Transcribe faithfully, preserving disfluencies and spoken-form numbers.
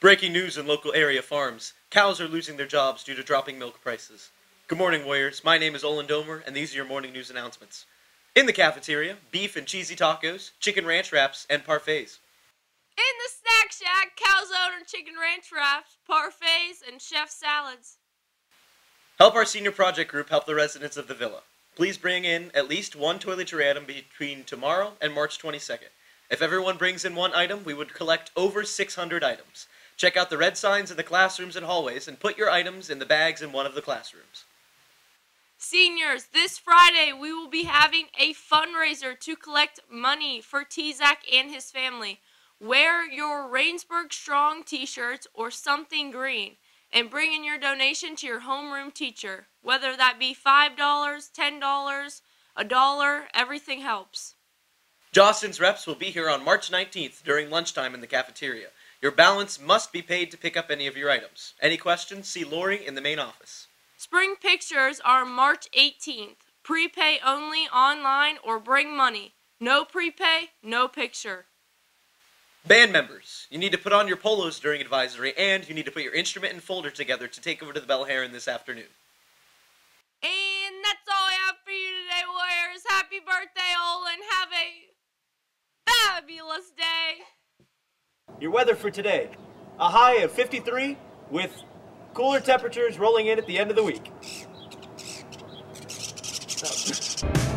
Breaking news in local area farms. Cows are losing their jobs due to dropping milk prices. Good morning, Warriors. My name is Olin Domer, and these are your morning news announcements. In the cafeteria, beef and cheesy tacos, chicken ranch wraps, and parfaits. In the snack shack, calzone and chicken ranch wraps, parfaits, and chef salads. Help our senior project group help the residents of the villa. Please bring in at least one toiletry item between tomorrow and March twenty-second. If everyone brings in one item, we would collect over six hundred items. Check out the red signs in the classrooms and hallways and put your items in the bags in one of the classrooms. Seniors, this Friday we will be having a fundraiser to collect money for T-Zac and his family. Wear your Rainsburg Strong t-shirts or something green and bring in your donation to your homeroom teacher. Whether that be five dollars, ten dollars, a dollar, everything helps. Jostens reps will be here on March nineteenth during lunchtime in the cafeteria. Your balance must be paid to pick up any of your items. Any questions, see Lori in the main office. Spring pictures are March eighteenth. Prepay only online or bring money. No prepay, no picture. Band members, you need to put on your polos during advisory, and you need to put your instrument and folder together to take over to the Bell Heron this afternoon. And that's all I have for you today, Warriors. Happy birthday, Olin. Have a fabulous day. Your weather for today, a high of fifty-three with cooler temperatures rolling in at the end of the week.